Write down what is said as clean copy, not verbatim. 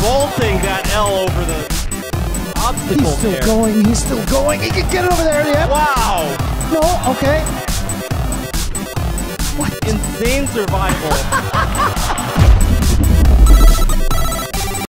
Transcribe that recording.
vaulting that L over the obstacle. He's still going. He's still going. He can get it over there. Yeah. Wow. No. Okay. What? Insane survival.